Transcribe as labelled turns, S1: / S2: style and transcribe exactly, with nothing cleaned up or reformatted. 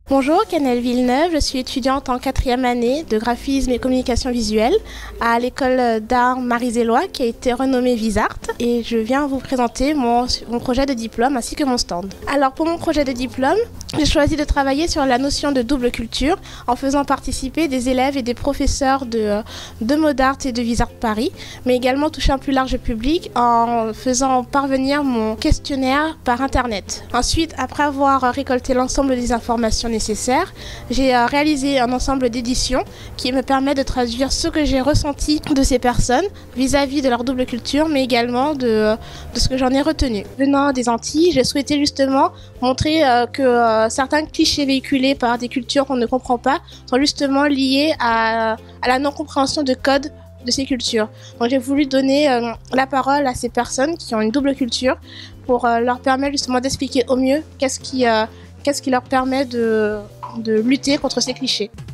S1: Bonjour, Canel Villeneuve, je suis étudiante en quatrième année de graphisme et communication visuelle à l'école d'art Marie-Zélois qui a été renommée Visart et je viens vous présenter mon, mon projet de diplôme ainsi que mon stand. Alors pour mon projet de diplôme, j'ai choisi de travailler sur la notion de double culture en faisant participer des élèves et des professeurs de, de Modart et de Visart Paris, mais également toucher un plus large public en faisant parvenir mon questionnaire par internet. Ensuite, après avoir récolté l'ensemble des informations nécessaires, nécessaire. J'ai euh, réalisé un ensemble d'éditions qui me permet de traduire ce que j'ai ressenti de ces personnes vis-à-vis de leur double culture, mais également de, de ce que j'en ai retenu. Venant des Antilles, j'ai souhaité justement montrer euh, que euh, certains clichés véhiculés par des cultures qu'on ne comprend pas sont justement liés à, à la non-compréhension de codes de ces cultures. Donc j'ai voulu donner euh, la parole à ces personnes qui ont une double culture pour euh, leur permettre justement d'expliquer au mieux qu'est-ce qui euh, Qu'est-ce qui leur permet de, de lutter contre ces clichés.